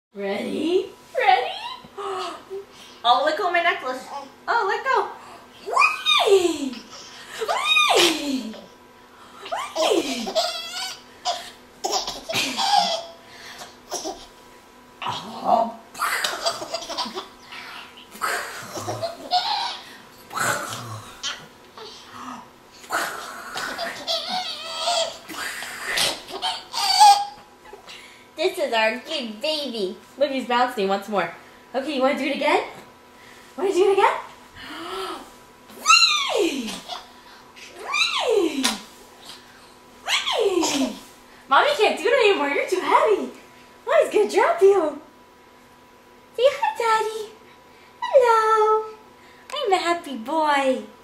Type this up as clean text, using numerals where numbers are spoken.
Ready? Ready? Oh, let go of my necklace. Oh, let go. Whee! Whee! Whee! Oh. This is our good baby. Look, he's bouncing once more. Okay, you want to do it again? Want to do it again? Whee! Whee! Whee! Mommy can't do it anymore. You're too heavy. Mommy's gonna drop you. Say hi, Daddy. Hello. I'm a happy boy.